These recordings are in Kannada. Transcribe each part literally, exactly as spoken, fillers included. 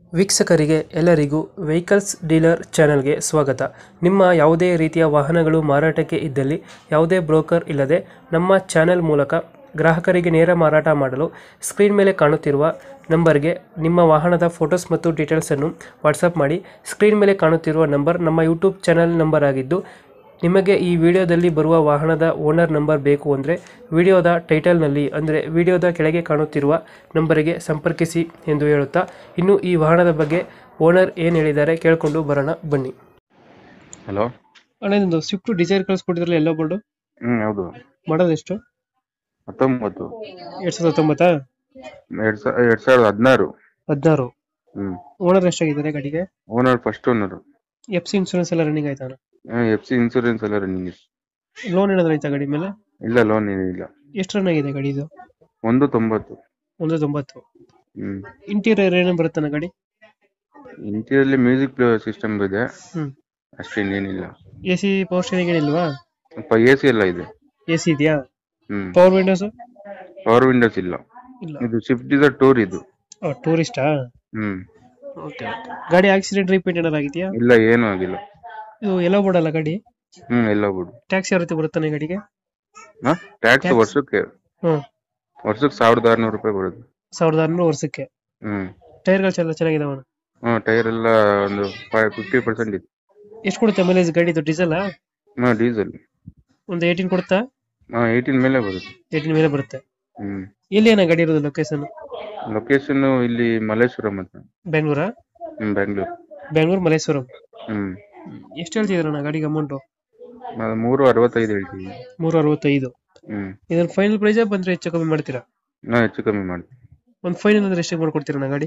ವೀಕ್ಷಕರಿಗೆ ಎಲ್ಲರಿಗೂ ವೆಹಿಕಲ್ಸ್ ಡೀಲರ್ ಚಾನೆಲ್ಗೆ ಸ್ವಾಗತ. ನಿಮ್ಮ ಯಾವುದೇ ರೀತಿಯ ವಾಹನಗಳು ಮಾರಾಟಕ್ಕೆ ಇದ್ದಲ್ಲಿ ಯಾವುದೇ ಬ್ರೋಕರ್ ಇಲ್ಲದೆ ನಮ್ಮ ಚಾನೆಲ್ ಮೂಲಕ ಗ್ರಾಹಕರಿಗೆ ನೇರ ಮಾರಾಟ ಮಾಡಲು ಸ್ಕ್ರೀನ್ ಮೇಲೆ ಕಾಣುತ್ತಿರುವ ನಂಬರ್ಗೆ ನಿಮ್ಮ ವಾಹನದ ಫೋಟೋಸ್ ಮತ್ತು ಡೀಟೇಲ್ಸನ್ನು ವಾಟ್ಸಪ್ ಮಾಡಿ. ಸ್ಕ್ರೀನ್ ಮೇಲೆ ಕಾಣುತ್ತಿರುವ ನಂಬರ್ ನಮ್ಮ ಯೂಟ್ಯೂಬ್ ಚಾನೆಲ್ ನಂಬರ್ ಆಗಿದ್ದು, ನಿಮಗೆ ಈ ವಿಡಿಯೋದಲ್ಲಿ ಬರುವ ವಾಹನದ ಓನರ್ ನಂಬರ್ ಬೇಕು ಅಂದರೆ ವಿಡಿಯೋದ ಟೈಟಲ್ನಲ್ಲಿ ಅಂದರೆ ವಿಡಿಯೋದ ಕೆಳಗೆ ಕಾಣುತ್ತಿರುವ ನಂಬರಿಗೆ ಸಂಪರ್ಕಿಸಿ ಎಂದು ಹೇಳುತ್ತಾ, ಇನ್ನು ಈ ವಾಹನದ ಬಗ್ಗೆ ಓನರ್ ಏನು ಹೇಳಿದ್ದಾರೆ ಕೇಳಿಕೊಂಡು ಬರೋಣ ಬನ್ನಿ. ಹಲೋ ಅಣ್ಣ, ಇದೊಂದು ಸ್ವಿಫ್ಟ್ ಡಿಸೈರ್ ಕಳಿಸ್ಕೊಟ್ಟಿದ್ರಲ್ಲ ಎಲ್ಲೋ ಬೋರ್ಡು, ಹ್ಮ್ ಹೌದು. ಮಾಡೋದು ಎಷ್ಟು? ಹತ್ತೊಂಬತ್ತು ಎರಡ್ ಸಾವಿರದ ಹತ್ತೊಂಬತ್ತಾ? ಎರಡ್ ಸಾವಿರ ಎರಡ್ ಸಾವಿರದ ಹದಿನಾರು. ಹದಿನಾರು. ಹ್ಮ್ ಓನರ್ ಎಷ್ಟಾಗಿದ್ದಾರೆ ಗಾಡಿಗೆ? Owner first owner. F C insurance ಎಲ್ಲ ರನ್ನಿಂಗ್ ಆಯ್ತಾನ? ಎಫ್ ಸಿ ಇನ್ಸೂರೆನ್ಸ್ ಎಲ್ಲ ರನ್ನಿಂಗ್ ಇದೆ. ಲೋನ್ ಏನಾದ್ರು ಆಯ್ತಾ ಗಾಡಿ ಮೇಲೆ? ಇಲ್ಲ, ಲೋನ್ ಏನಿಲ್ಲ. ಎಷ್ಟು ರನ್ ಆಗಿದೆ ಗಾಡಿ ಇದು? ಒಂದು ತೊಂಬತ್ತು. ಒಂದು ತೊಂಬತ್ತು. ಹ್ಮ್ ಇಂಟೀರಿಯರ್ ಏನೇನು ಬರುತ್ತಾನ ಗಾಡಿ? ಇಂಟೀರಿಯರ್ಲಿ ಮ್ಯೂಸಿಕ್ ಪ್ಲೇಯರ್ ಸಿಸ್ಟಮ್ ಇದೆ, ಹ್ಮ್. ಅಷ್ಟೇ, ಇನ್ನೇನಿಲ್ಲ. ಎ ಸಿ ಪವರ್ ಸ್ಟೇರಿಂಗ್ ಏನಿಲ್ವಾ? ಎ ಸಿ ಎಲ್ಲ ಇದೆ. ಎ ಸಿ ಇದೆಯಾ? ಹ್ಮ್. Power windows? ಪವರ್ ವಿಂಡೋಸ್ ಇಲ್ಲ. ಇಲ್ಲ. ಇದು ಸ್ವಿಫ್ಟ್ ಡಿಸೈರ್ ಟೂರ್ ಇದು. ಟೂರಿಸ್ಟಾ? ಹ್ಮ್. ಓಕೆ. ಗಾಡಿ ಆಕ್ಸಿಡೆಂಟ್ ರಿಪೇಂಟ್ ಏನಾರು ಆಗಿದೆಯಾ? ಇಲ್ಲ, ಏನೂ ಆಗಿಲ್ಲ. ಇದು ಎಲ್ಲ ಬೋರ್ಡಲ್ಲ ಗಾಡಿ? ಹ್ಮ್, ಎಲ್ಲ ಬಿಡು. ಟ್ಯಾಕ್ಸ್ ಯಾವ ರೀತಿ ಬರುತ್ತಾನೆ ಗಾಡಿಗೆ? ಹಾ, ಟ್ಯಾಕ್ಸ್ ವರ್ಷಕ್ಕೆ ಹ್ಮ್ ವರ್ಷಕ್ಕೆ ಸಾವಿರದ ಆರ್ನೂರು ರೂಪಾಯಿ ಬರುತ್ತೆ. ಸಾವಿರದ ಆರ್ನೂರು ವರ್ಷಕ್ಕೆ. ಹ್ಮ್. ಟೈರ್ಗಳು ಎಲ್ಲ ಚೆನ್ನಾಗಿದಾವ? ಹ್ಮ್, ಟೈರ್ ಎಲ್ಲ ಒಂದು ಫಿಫ್ಟಿ ಪರ್ಸೆಂಟ್ ಇದೆ. ಎಷ್ಟು ಕೊಡುತ್ತೆ ಮೈಲೇಜ್ ಗಾಡಿ ಇದು? ಡೀಸೆಲ್? ಹಾ, ಡೀಸೆಲ್. ಒಂದು ಏಯ್ಟೀನ್ ಕೊಡುತ್ತಾ? ಹಾ, ಏಯ್ಟೀನ್ ಮೇಲೆ ಬರುತ್ತೆ. ಏಯ್ಟೀನ್ ಮೇಲೆ ಬರುತ್ತೆ. ಹ್ಮ್. ಎಲ್ಲಿ ಏನ ಗಾಡಿ ಇರೋದು ಲೊಕೇಶನ್? ಲೊಕೇಶನ್ ಇಲ್ಲಿ ಮಲ್ಲೇಶ್ವರಂ ಅಂತ. ಬೆಂಗಳೂರಾ? ಹ್ಮ್, ಬೆಂಗಳೂರು. ಬೆಂಗಳೂರು ಮಲ್ಲೇಶ್ವರಂ. ಹ್ಮ್. ಎಷ್ಟು ಹೇಳ್ತಿದ್ರಣ್ಣ ಗಾಡಿಗೆ ಅಮೌಂಟ್? ಅದು ಮೂರು ಅರವತ್ತೈದು ಹೇಳ್ತೀವಿ. ಮೂರು ಅರವತ್ತೈದು. ಹ್ಮ್. ಇದನ್ನ ಫೈನಲ್ ಪ್ರೈಸ್ ಬಂದ್ರೆ ಹೆಚ್ಚು ಕಮ್ಮಿ ಮಾಡ್ತೀರಾ? ನಾ ಹೆಚ್ಚು ಕಮ್ಮಿ ಮಾಡ್ತೀವಿ. ಒಂದು ಫೈನಲ್ ಅಂದ್ರೆ ಎಷ್ಟು ಮಾಡ್ಕೊಡ್ತೀರಣ್ಣ ಗಾಡಿ?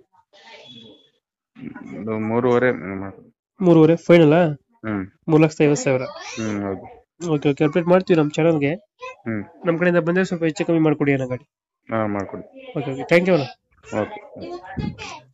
ಒಂದು ಮೂರುವರೆ ಮಾಡು. ಮೂರುವರೆ ಫೈನಲ್? ಹ್ಮ್. ಮೂರು ಲಕ್ಷದ ಐವತ್ತು ಸಾವಿರ. ಹ್ಮ್, ಹೌದು. ಓಕೆ ಓಕೆ, ಅಪ್ಡೇಟ್ ಮಾಡ್ತೀವಿ ನಮ್ಮ ಚಾನಲ್ಗೆ. ಹ್ಮ್. ನಮ್ಮ ಕಡೆಯಿಂದ ಬಂದ್ರೆ ಸ್ವಲ್ಪ ಹೆಚ್ಚು ಕಮ್ಮಿ ಮಾಡ್ಕೊಡಿ ಅಣ್ಣ ಗಾಡಿ. ಹಾ, ಮಾಡ್ಕೊಡಿ. ಓಕೆ ಓಕೆ, ಥ್ಯಾಂಕ್ ಯು ಅಣ್ಣ. ಓಕೆ.